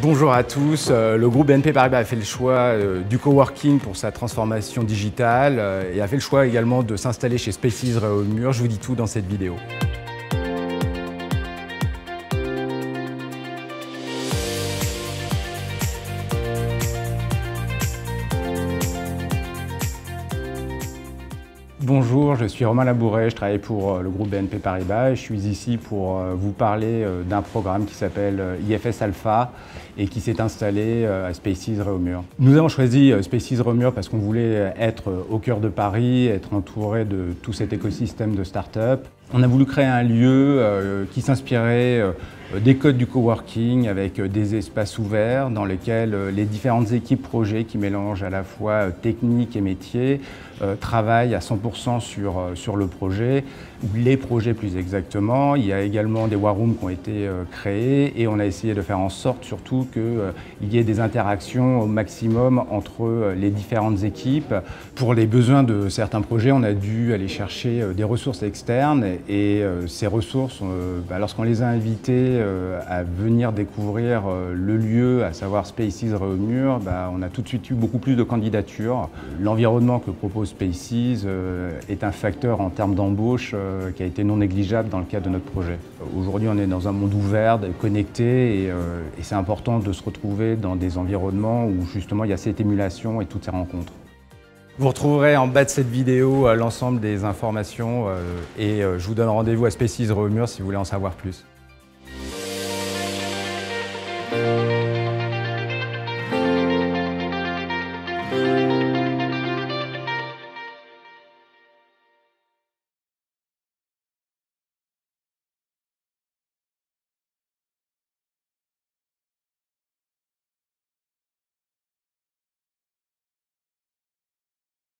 Bonjour à tous. Le groupe BNP Paribas a fait le choix du coworking pour sa transformation digitale et a fait le choix également de s'installer chez Spaces Réaumur. Je vous dis tout dans cette vidéo. Bonjour, je suis Romain Labouret, je travaille pour le groupe BNP Paribas et je suis ici pour vous parler d'un programme qui s'appelle IFS Alpha et qui s'est installé à Spaces Réaumur. Nous avons choisi Spaces Réaumur parce qu'on voulait être au cœur de Paris, être entouré de tout cet écosystème de start-up. On a voulu créer un lieu qui s'inspirait des codes du coworking avec des espaces ouverts dans lesquels les différentes équipes projets qui mélangent à la fois technique et métier travaillent à 100% sur le projet, ou les projets plus exactement. Il y a également des war rooms qui ont été créés et on a essayé de faire en sorte surtout qu'il y ait des interactions au maximum entre les différentes équipes. Pour les besoins de certains projets, on a dû aller chercher des ressources externes et ces ressources, lorsqu'on les a invités à venir découvrir le lieu, à savoir Spaces Réaumur, on a tout de suite eu beaucoup plus de candidatures. L'environnement que propose Spaces est un facteur en termes d'embauche qui a été non négligeable dans le cadre de notre projet. Aujourd'hui, on est dans un monde ouvert, connecté et c'est important de se retrouver dans des environnements où justement il y a cette émulation et toutes ces rencontres. Vous retrouverez en bas de cette vidéo l'ensemble des informations et je vous donne rendez-vous à Spaces Réaumur si vous voulez en savoir plus.